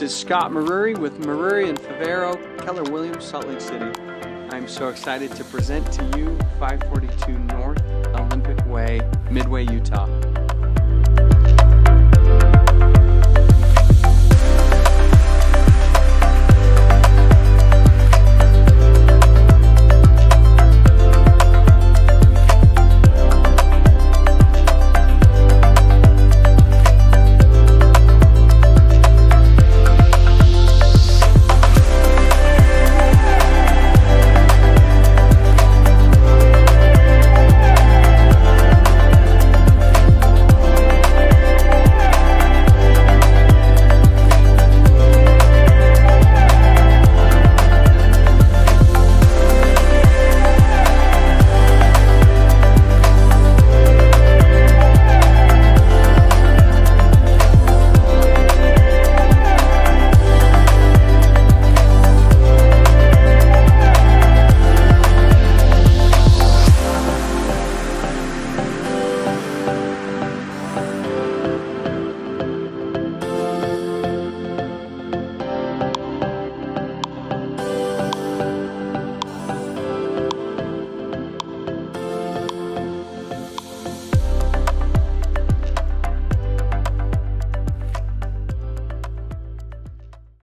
is Scott Maruri with Maruri and Favero, Keller Williams, Salt Lake City. I'm so excited to present to you 542 North Olympic Way, Midway, Utah.